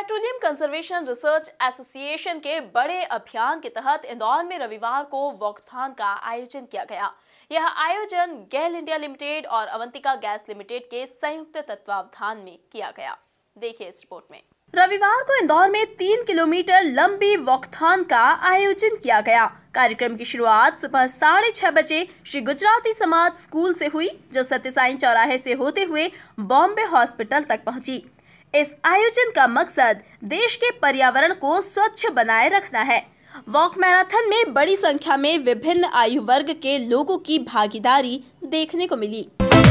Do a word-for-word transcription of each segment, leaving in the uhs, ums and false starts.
Petroleum conservation research association के बड़े अभियान के तहत इंदौर में रविवार को वॉकथॉन का आयोजन किया गया। यह आयोजन गेल इंडिया लिमिटेड और अवंतिका गैस लिमिटेड के संयुक्त तत्वावधान में किया गया। देखिए इस रिपोर्ट में। रविवार को इंदौर में तीन किलोमीटर लंबी वॉकथॉन का आयोजन किया गया। कार्यक्रम की शुरुआत सुबह साढ़े छह बजे श्री गुजराती समाज स्कूल से हुई, जो सत्य साई चौराहे से होते हुए बॉम्बे हॉस्पिटल तक पहुंची। इस आयोजन का मकसद देश के पर्यावरण को स्वच्छ बनाए रखना है। वॉक मैराथन में बड़ी संख्या में विभिन्न आयु वर्ग के लोगों की भागीदारी देखने को मिली।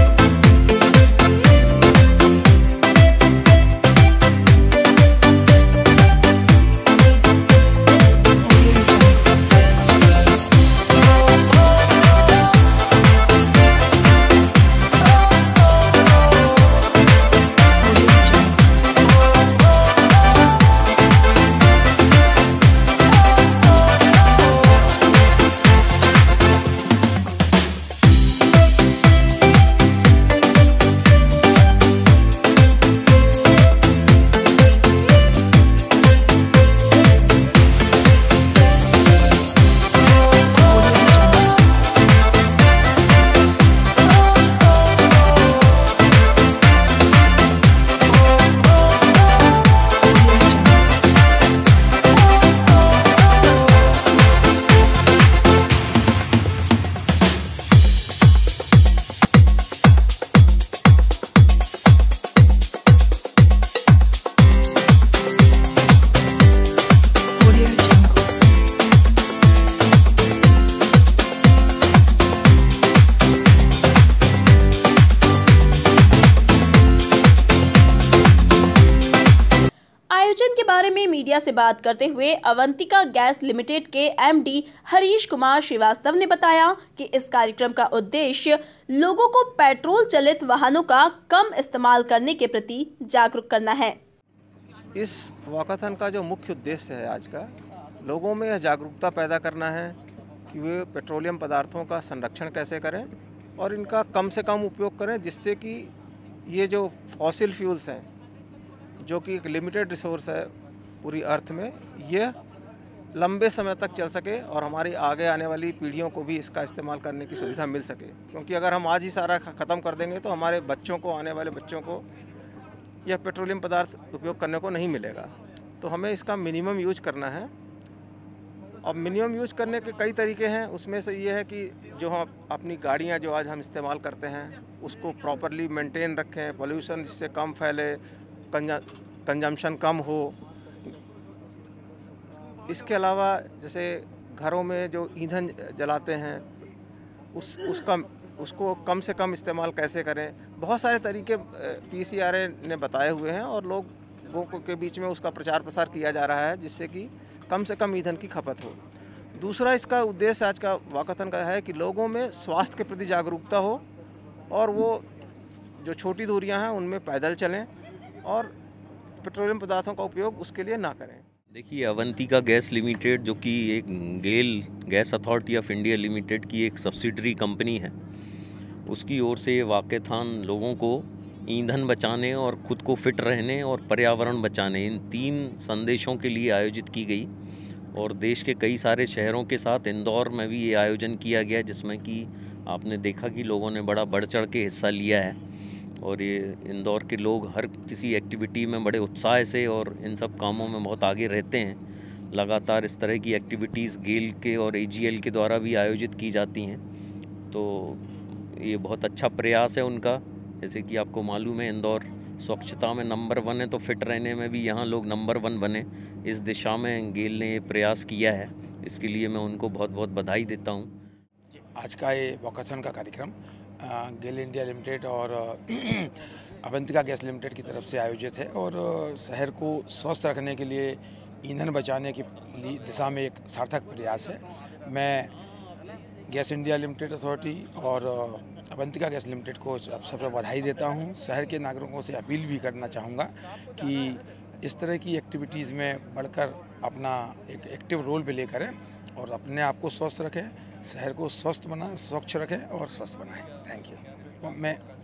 आयोजन के बारे में मीडिया से बात करते हुए अवंतिका गैस लिमिटेड के एमडी हरीश कुमार श्रीवास्तव ने बताया कि इस कार्यक्रम का उद्देश्य लोगों को पेट्रोल चलित वाहनों का कम इस्तेमाल करने के प्रति जागरूक करना है। इस वॉकाथन का जो मुख्य उद्देश्य है आज का, लोगों में यह जागरूकता पैदा करना है कि वे पेट्रोलियम पदार्थों का संरक्षण कैसे करें और इनका कम से कम उपयोग करें, जिससे कि ये जो फॉसिल फ्यूल्स हैं, जो कि एक लिमिटेड रिसोर्स है पूरी अर्थ में, यह लंबे समय तक चल सके और हमारी आगे आने वाली पीढ़ियों को भी इसका इस्तेमाल करने की सुविधा मिल सके। क्योंकि अगर हम आज ही सारा ख़त्म कर देंगे तो हमारे बच्चों को, आने वाले बच्चों को यह पेट्रोलियम पदार्थ उपयोग करने को नहीं मिलेगा। तो हमें इसका मिनिमम यूज करना है। अब मिनिमम यूज करने के कई तरीके हैं। उसमें से ये है कि जो हम अपनी गाड़ियाँ जो आज हम इस्तेमाल करते हैं उसको प्रॉपरली मेंटेन रखें, पोल्यूशन जिससे कम फैले, कंजम्पशन कम हो। इसके अलावा जैसे घरों में जो ईंधन जलाते हैं उस उसका उसको कम से कम इस्तेमाल कैसे करें, बहुत सारे तरीके पीसीआरए ने बताए हुए हैं और लोगों के बीच में उसका प्रचार प्रसार किया जा रहा है, जिससे कि कम से कम ईंधन की खपत हो। दूसरा इसका उद्देश्य आज का वॉकाथन का है कि लोगों में स्वास्थ्य के प्रति जागरूकता हो और वो जो छोटी दूरियां हैं उनमें पैदल चलें और पेट्रोलियम पदार्थों का उपयोग उसके लिए ना करें। देखिए, अवंतिका गैस लिमिटेड जो कि एक GAIL gas authority of India limited की एक सब्सिडरी कंपनी है, उसकी ओर से ये वॉकाथन लोगों को ईंधन बचाने और ख़ुद को फिट रहने और पर्यावरण बचाने, इन तीन संदेशों के लिए आयोजित की गई। और देश के कई सारे शहरों के साथ इंदौर में भी ये आयोजन किया गया, जिसमें कि आपने देखा कि लोगों ने बड़ा बढ़ चढ़ के हिस्सा लिया है। और ये इंदौर के लोग हर किसी एक्टिविटी में बड़े उत्साह से और इन सब कामों में बहुत आगे रहते हैं। लगातार इस तरह की एक्टिविटीज़ गेल के और एजीएल के द्वारा भी आयोजित की जाती हैं, तो ये बहुत अच्छा प्रयास है उनका। जैसे कि आपको मालूम है, इंदौर स्वच्छता में नंबर वन है, तो फिट रहने में भी यहाँ लोग नंबर वन बने। इस दिशा में गेल ने ये प्रयास किया है, इसके लिए मैं उनको बहुत बहुत बधाई देता हूँ। आज का ये वॉकाथन का कार्यक्रम गेल इंडिया लिमिटेड और अवंतिका गैस लिमिटेड की तरफ से आयोजित है और शहर को स्वस्थ रखने के लिए, ईंधन बचाने की दिशा में एक सार्थक प्रयास है। मैं गैस इंडिया लिमिटेड अथॉरिटी और अवंतिका गैस लिमिटेड को सबसे बधाई देता हूं। शहर के नागरिकों से अपील भी करना चाहूँगा कि इस तरह की एक्टिविटीज़ में बढ़कर अपना एक एक्टिव रोल प्ले करें और अपने आप को स्वस्थ रखें, शहर को स्वस्थ बनाएं, स्वच्छ रखें और स्वस्थ बनाएं। Thank you. मैं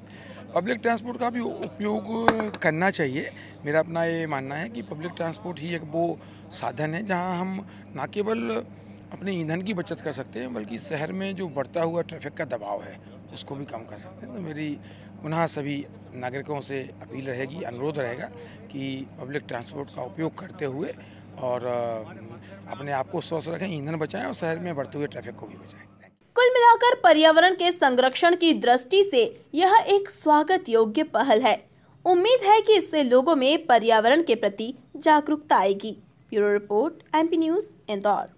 पब्लिक ट्रांसपोर्ट का भी उपयोग करना चाहिए। मेरा अपना ये मानना है कि पब्लिक ट्रांसपोर्ट ही एक वो साधन है जहां हम ना केवल अपने ईंधन की बचत कर सकते हैं, बल्कि शहर में जो बढ़ता हुआ ट्रैफिक का दबाव है उसको भी कम कर सकते हैं। तो मेरी पुनः सभी नागरिकों से अपील रहेगी, अनुरोध रहेगा कि पब्लिक ट्रांसपोर्ट का उपयोग करते हुए और अपने आप को स्वस्थ रखें, ईंधन बचाएं और शहर में बढ़ते हुए ट्रैफिक को भी बचाएं। कुल मिलाकर पर्यावरण के संरक्षण की दृष्टि से यह एक स्वागत योग्य पहल है। उम्मीद है कि इससे लोगों में पर्यावरण के प्रति जागरूकता आएगी। Bureau report, MP news, Indore.